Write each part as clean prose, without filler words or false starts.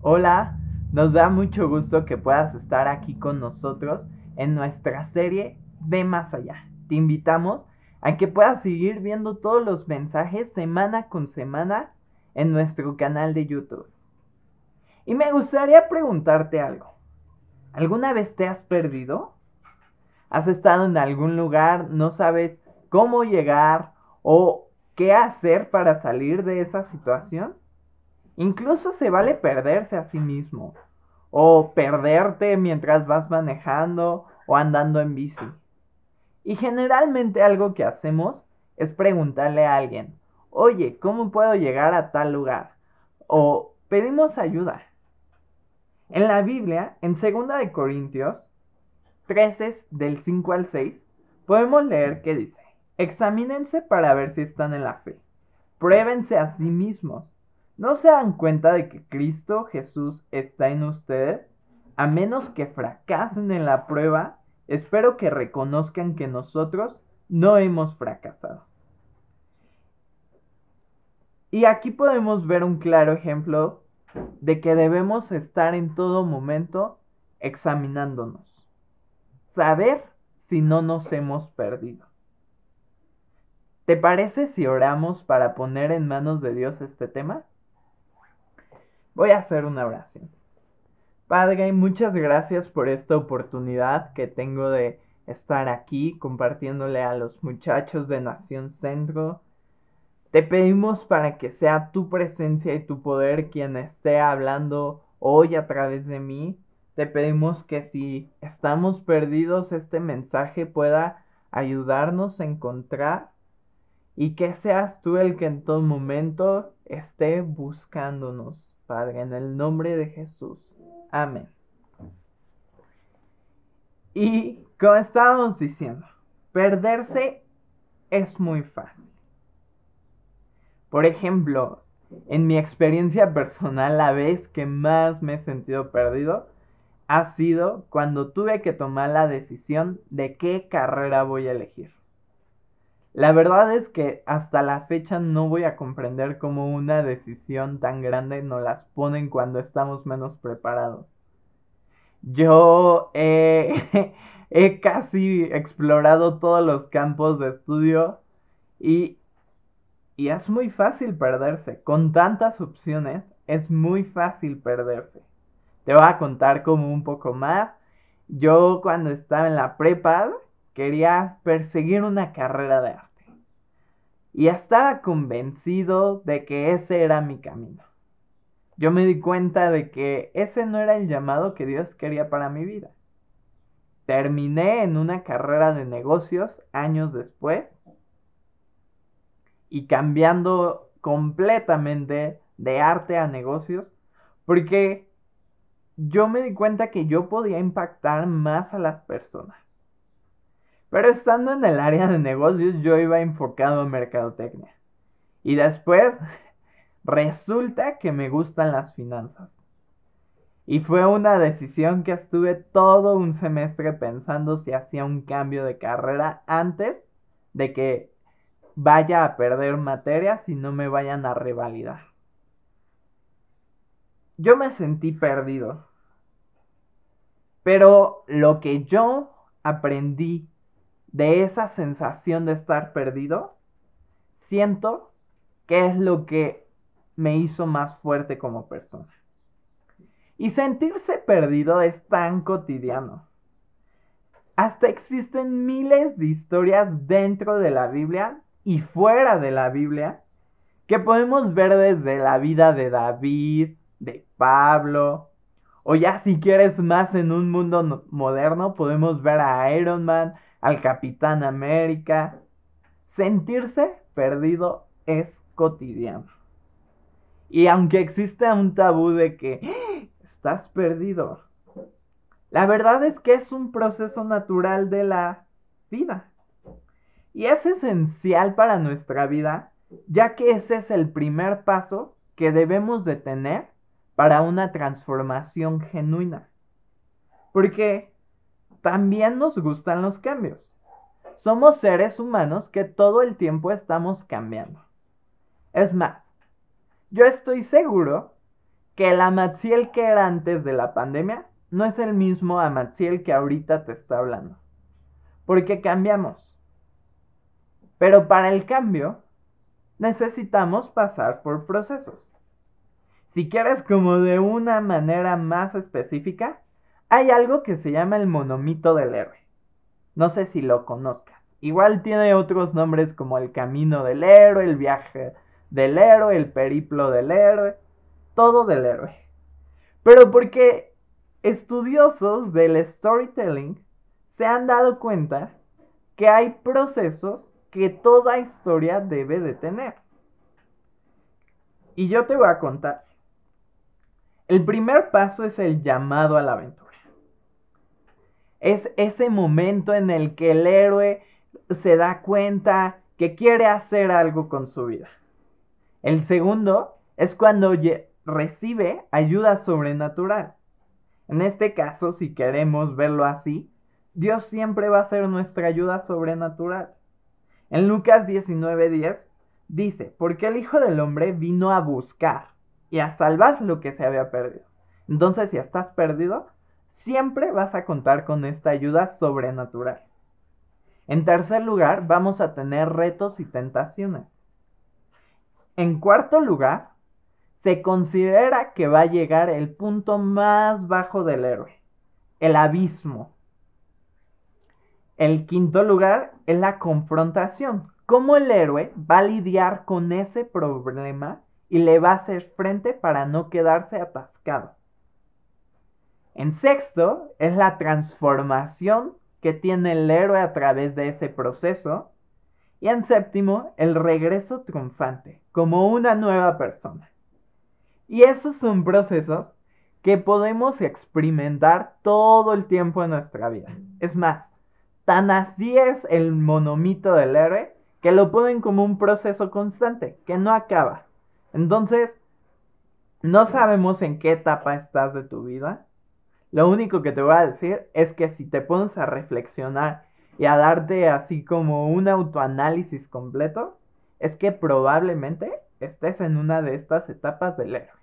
Hola, nos da mucho gusto que puedas estar aquí con nosotros en nuestra serie Ve Más Allá. Te invitamos a que puedas seguir viendo todos los mensajes semana con semana en nuestro canal de YouTube. Y me gustaría preguntarte algo. ¿Alguna vez te has perdido? ¿Has estado en algún lugar, no sabes cómo llegar o qué hacer para salir de esa situación? Incluso se vale perderse a sí mismo, o perderte mientras vas manejando o andando en bici. Y generalmente algo que hacemos es preguntarle a alguien, oye, ¿cómo puedo llegar a tal lugar? O pedimos ayuda. En la Biblia, en 2 Corintios 13, del 5 al 6, podemos leer que dice, examínense para ver si están en la fe. Pruébense a sí mismos. ¿No se dan cuenta de que Cristo Jesús está en ustedes? A menos que fracasen en la prueba, espero que reconozcan que nosotros no hemos fracasado. Y aquí podemos ver un claro ejemplo de que debemos estar en todo momento examinándonos. Saber si no nos hemos perdido. ¿Te parece si oramos para poner en manos de Dios este tema? Voy a hacer una oración. Padre, muchas gracias por esta oportunidad que tengo de estar aquí compartiéndole a los muchachos de Nación Centro. Te pedimos para que sea tu presencia y tu poder quien esté hablando hoy a través de mí. Te pedimos que si estamos perdidos, este mensaje pueda ayudarnos a encontrar y que seas tú el que en todo momento esté buscándonos, Padre, en el nombre de Jesús. Amén. Y como estábamos diciendo, perderse es muy fácil. Por ejemplo, en mi experiencia personal, la vez que más me he sentido perdido ha sido cuando tuve que tomar la decisión de qué carrera voy a elegir. La verdad es que hasta la fecha no voy a comprender cómo una decisión tan grande nos las ponen cuando estamos menos preparados. Yo he casi explorado todos los campos de estudio y, y es muy fácil perderse. Con tantas opciones es muy fácil perderse. Te voy a contar como un poco más. Yo cuando estaba en la prepa quería perseguir una carrera de arte. Y estaba convencido de que ese era mi camino. Yo me di cuenta de que ese no era el llamado que Dios quería para mi vida. Terminé en una carrera de negocios años después y cambiando completamente de arte a negocios porque yo me di cuenta que yo podía impactar más a las personas. Pero estando en el área de negocios yo iba enfocado a mercadotecnia. Y después resulta que me gustan las finanzas. Y fue una decisión que estuve todo un semestre pensando si hacía un cambio de carrera antes de que vaya a perder materias y no me vayan a revalidar. Yo me sentí perdido, pero lo que yo aprendí de esa sensación de estar perdido, siento que es lo que me hizo más fuerte como persona. Y sentirse perdido es tan cotidiano. Hasta existen miles de historias dentro de la Biblia y fuera de la Biblia que podemos ver desde la vida de David, de Pablo, o ya si quieres más en un mundo moderno, podemos ver a Iron Man, al Capitán América. Sentirse perdido es cotidiano. Y aunque exista un tabú de que estás perdido, la verdad es que es un proceso natural de la vida. Y es esencial para nuestra vida, ya que ese es el primer paso que debemos de tener para una transformación genuina. Porque también nos gustan los cambios. Somos seres humanos que todo el tiempo estamos cambiando. Es más, yo estoy seguro que el Amatsiel que era antes de la pandemia no es el mismo Amatsiel que ahorita te está hablando. Porque cambiamos. Pero para el cambio necesitamos pasar por procesos. Si quieres como de una manera más específica, hay algo que se llama el monomito del héroe. No sé si lo conozcas. Igual tiene otros nombres como el camino del héroe, el viaje del héroe, el periplo del héroe, todo del héroe. Pero porque estudiosos del storytelling se han dado cuenta que hay procesos que toda historia debe de tener. Y yo te voy a contar. El primer paso es el llamado a la aventura. Es ese momento en el que el héroe se da cuenta que quiere hacer algo con su vida. El segundo es cuando recibe ayuda sobrenatural. En este caso, si queremos verlo así, Dios siempre va a ser nuestra ayuda sobrenatural. En Lucas 19:10 dice, porque el Hijo del Hombre vino a buscar y a salvar lo que se había perdido. Entonces, si estás perdido, siempre vas a contar con esta ayuda sobrenatural. En tercer lugar, vamos a tener retos y tentaciones. En cuarto lugar, se considera que va a llegar el punto más bajo del héroe, el abismo. El quinto lugar es la confrontación. Cómo el héroe va a lidiar con ese problema y le va a hacer frente para no quedarse atascado. En sexto es la transformación que tiene el héroe a través de ese proceso. Y en séptimo, el regreso triunfante, como una nueva persona. Y esos son procesos que podemos experimentar todo el tiempo en nuestra vida. Es más, tan así es el monomito del héroe que lo ponen como un proceso constante, que no acaba. Entonces, no sabemos en qué etapa estás de tu vida. Lo único que te voy a decir es que si te pones a reflexionar y a darte así como un autoanálisis completo, es que probablemente estés en una de estas etapas del héroe.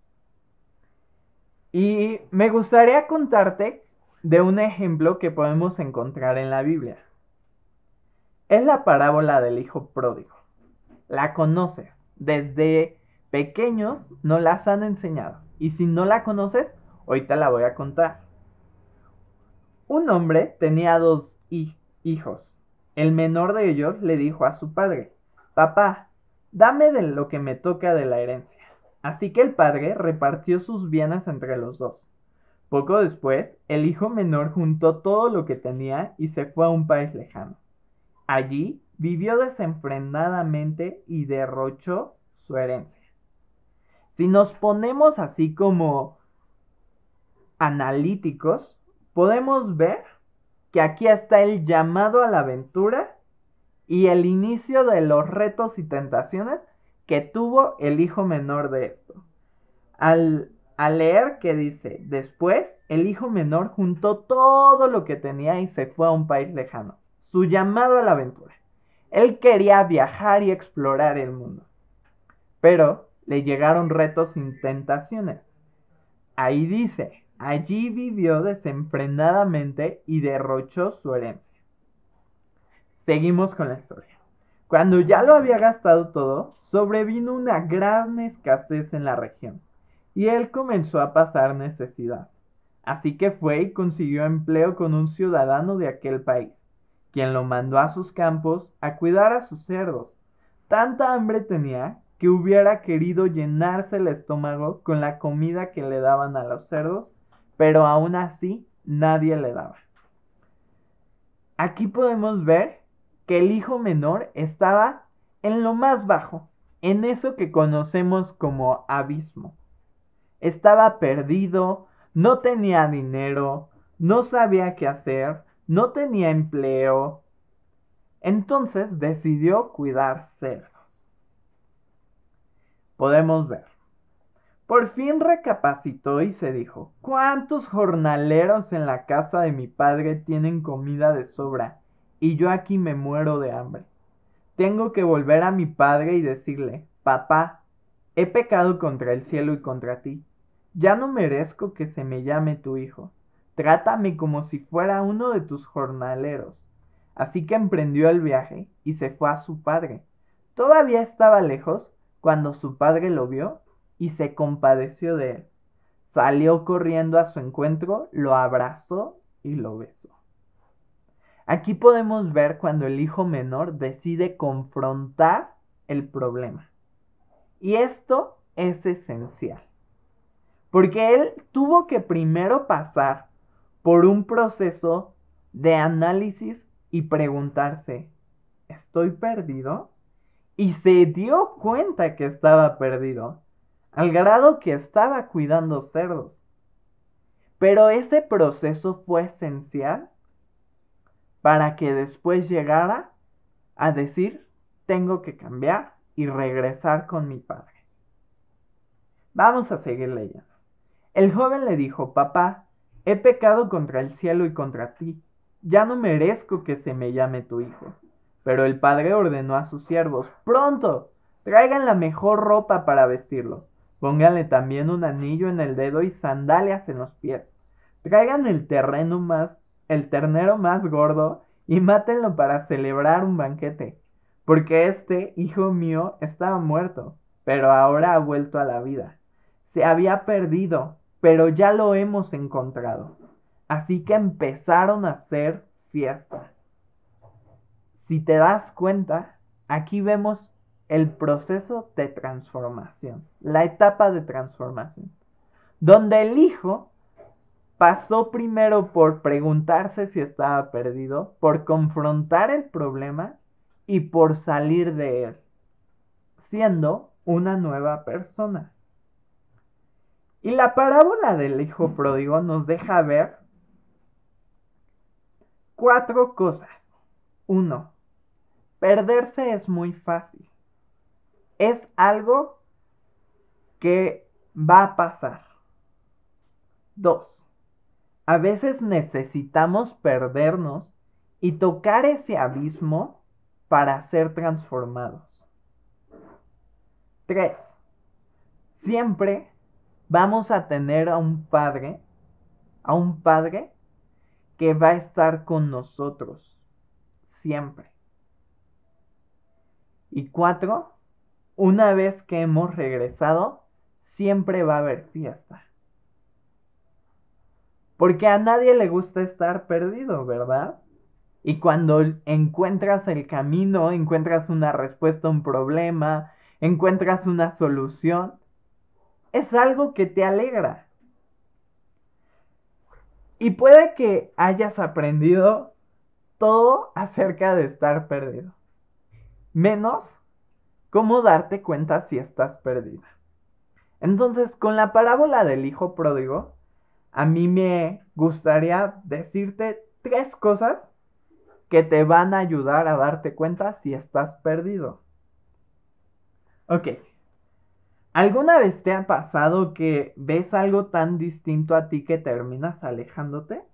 Y me gustaría contarte de un ejemplo que podemos encontrar en la Biblia. Es la parábola del hijo pródigo. La conoces. Desde pequeños nos las han enseñado. Y si no la conoces, hoy te la voy a contar. Un hombre tenía dos hijos. El menor de ellos le dijo a su padre, papá, dame de lo que me toca de la herencia. Así que el padre repartió sus bienes entre los dos. Poco después, el hijo menor juntó todo lo que tenía y se fue a un país lejano. Allí vivió desenfrenadamente y derrochó su herencia. Si nos ponemos así como analíticos, podemos ver que aquí está el llamado a la aventura y el inicio de los retos y tentaciones que tuvo el hijo menor de esto. Al leer que dice, después el hijo menor juntó todo lo que tenía y se fue a un país lejano. Su llamado a la aventura. Él quería viajar y explorar el mundo. Pero le llegaron retos y tentaciones. Ahí dice, allí vivió desenfrenadamente y derrochó su herencia. Seguimos con la historia. Cuando ya lo había gastado todo, sobrevino una gran escasez en la región, y él comenzó a pasar necesidad. Así que fue y consiguió empleo con un ciudadano de aquel país, quien lo mandó a sus campos a cuidar a sus cerdos. Tanta hambre tenía que hubiera querido llenarse el estómago con la comida que le daban a los cerdos, pero aún así nadie le daba. Aquí podemos ver que el hijo menor estaba en lo más bajo, en eso que conocemos como abismo. Estaba perdido, no tenía dinero, no sabía qué hacer, no tenía empleo. Entonces decidió cuidar cerdos. Podemos ver. Por fin recapacitó y se dijo, ¿cuántos jornaleros en la casa de mi padre tienen comida de sobra y yo aquí me muero de hambre? Tengo que volver a mi padre y decirle, papá, he pecado contra el cielo y contra ti. Ya no merezco que se me llame tu hijo. Trátame como si fuera uno de tus jornaleros. Así que emprendió el viaje y se fue a su padre. Todavía estaba lejos cuando su padre lo vio y se compadeció de él. Salió corriendo a su encuentro, lo abrazó y lo besó. Aquí podemos ver cuando el hijo menor decide confrontar el problema. Y esto es esencial, porque él tuvo que primero pasar por un proceso de análisis y preguntarse, ¿estoy perdido? Y se dio cuenta que estaba perdido, al grado que estaba cuidando cerdos. Pero ese proceso fue esencial para que después llegara a decir, tengo que cambiar y regresar con mi padre. Vamos a seguir leyendo. El joven le dijo, papá, he pecado contra el cielo y contra ti. Ya no merezco que se me llame tu hijo. Pero el padre ordenó a sus siervos, pronto, traigan la mejor ropa para vestirlo. Pónganle también un anillo en el dedo y sandalias en los pies. Traigan el ternero más gordo y mátenlo para celebrar un banquete. Porque este, hijo mío, estaba muerto, pero ahora ha vuelto a la vida. Se había perdido, pero ya lo hemos encontrado. Así que empezaron a hacer fiesta. Si te das cuenta, aquí vemos el proceso de transformación, la etapa de transformación, donde el hijo pasó primero por preguntarse si estaba perdido, por confrontar el problema y por salir de él, siendo una nueva persona. Y la parábola del hijo pródigo nos deja ver 4 cosas. 1. Perderse es muy fácil. Es algo que va a pasar. 2. A veces necesitamos perdernos y tocar ese abismo para ser transformados. 3. Siempre vamos a tener a un padre que va a estar con nosotros. Siempre. Y 4. Una vez que hemos regresado, siempre va a haber fiesta. Porque a nadie le gusta estar perdido, ¿verdad? Y cuando encuentras el camino, encuentras una respuesta a un problema, encuentras una solución, es algo que te alegra. Y puede que hayas aprendido todo acerca de estar perdido, menos cómo darte cuenta si estás perdida. Entonces, con la parábola del hijo pródigo, a mí me gustaría decirte 3 cosas que te van a ayudar a darte cuenta si estás perdido. Ok. ¿Alguna vez te ha pasado que ves algo tan distinto a ti que terminas alejándote?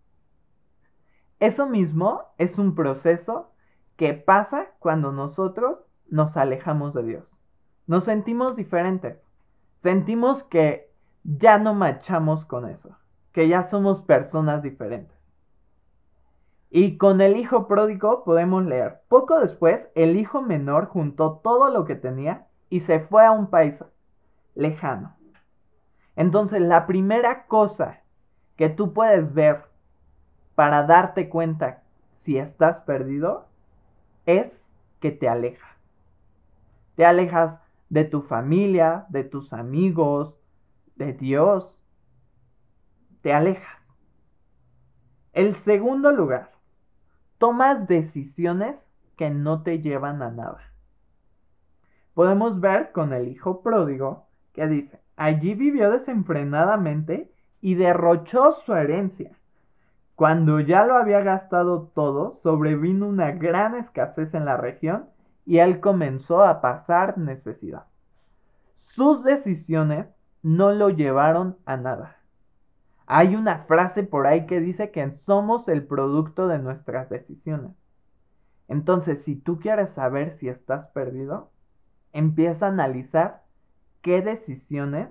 Eso mismo es un proceso que pasa cuando nosotros nos alejamos de Dios. Nos sentimos diferentes. Sentimos que ya no machamos con eso, que ya somos personas diferentes. Y con el hijo pródigo podemos leer, poco después el hijo menor juntó todo lo que tenía y se fue a un país lejano. Entonces la primera cosa que tú puedes ver para darte cuenta si estás perdido es que te alejas. Te alejas de tu familia, de tus amigos, de Dios. Te alejas. El segundo lugar, tomas decisiones que no te llevan a nada. Podemos ver con el hijo pródigo que dice, allí vivió desenfrenadamente y derrochó su herencia. Cuando ya lo había gastado todo, sobrevino una gran escasez en la región y él comenzó a pasar necesidad. Sus decisiones no lo llevaron a nada. Hay una frase por ahí que dice que somos el producto de nuestras decisiones. Entonces, si tú quieres saber si estás perdido, empieza a analizar qué decisiones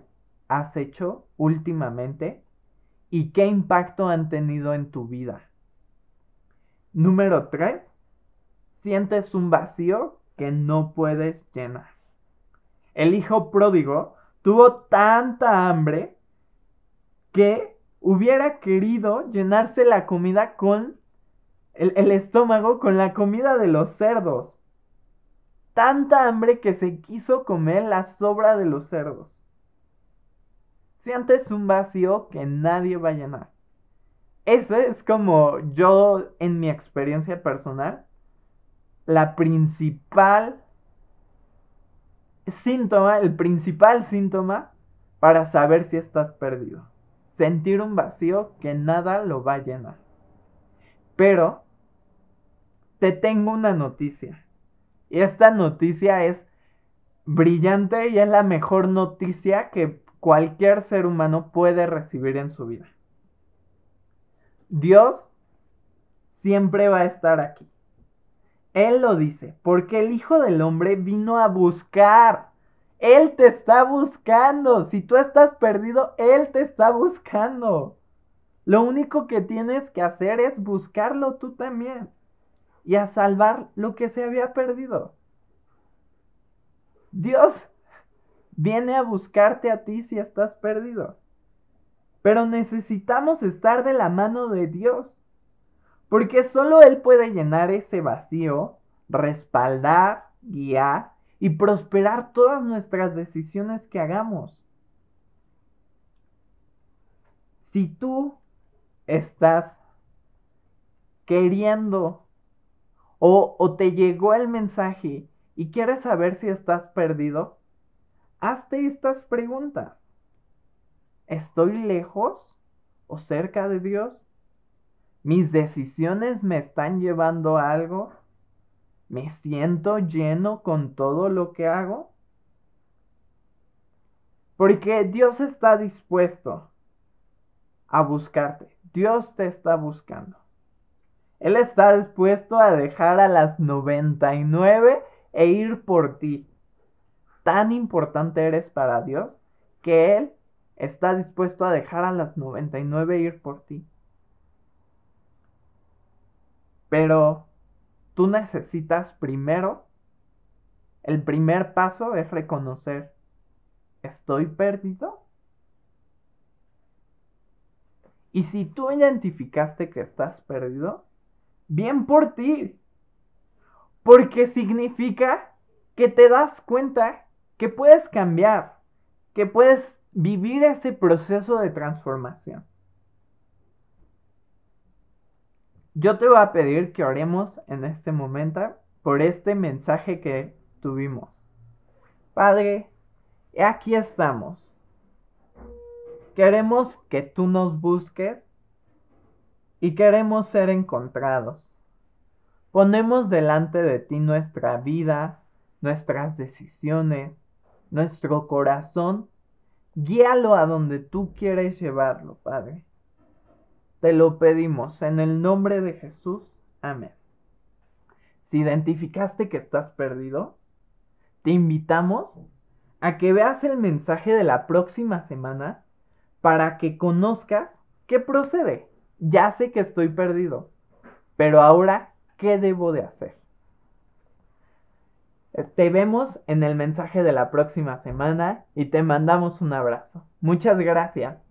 has hecho últimamente y qué impacto han tenido en tu vida. Número 3, sientes un vacío que no puedes llenar. El hijo pródigo tuvo tanta hambre que hubiera querido llenarse la comida con el estómago con la comida de los cerdos. Tanta hambre que se quiso comer la sobra de los cerdos. Sientes un vacío que nadie va a llenar. Ese es como yo, en mi experiencia personal, el principal síntoma para saber si estás perdido. Sentir un vacío que nada lo va a llenar. Pero te tengo una noticia. Y esta noticia es brillante y es la mejor noticia que cualquier ser humano puede recibir en su vida. Dios siempre va a estar aquí. Él lo dice, porque el Hijo del Hombre vino a buscar. Él te está buscando. Si tú estás perdido, Él te está buscando. Lo único que tienes que hacer es buscarlo tú también. Y a salvar lo que se había perdido. Dios viene a buscarte a ti si estás perdido. Pero necesitamos estar de la mano de Dios. Porque solo Él puede llenar ese vacío, respaldar, guiar y prosperar todas nuestras decisiones que hagamos. Si tú estás queriendo o te llegó el mensaje y quieres saber si estás perdido, hazte estas preguntas. ¿Estoy lejos o cerca de Dios? ¿Mis decisiones me están llevando a algo? ¿Me siento lleno con todo lo que hago? Porque Dios está dispuesto a buscarte. Dios te está buscando. Él está dispuesto a dejar a las 99 e ir por ti. Tan importante eres para Dios que Él está dispuesto a dejar a las 99 e ir por ti. Pero tú necesitas primero, el primer paso es reconocer, ¿estoy perdido? Y si tú identificaste que estás perdido, bien por ti. Porque significa que te das cuenta que puedes cambiar, que puedes vivir ese proceso de transformación. Yo te voy a pedir que oremos en este momento por este mensaje que tuvimos. Padre, aquí estamos. Queremos que tú nos busques y queremos ser encontrados. Ponemos delante de ti nuestra vida, nuestras decisiones, nuestro corazón. Guíalo a donde tú quieres llevarlo, Padre. Te lo pedimos en el nombre de Jesús. Amén. Si identificaste que estás perdido, te invitamos a que veas el mensaje de la próxima semana para que conozcas qué procede. Ya sé que estoy perdido, pero ahora, ¿qué debo de hacer? Te vemos en el mensaje de la próxima semana y te mandamos un abrazo. Muchas gracias.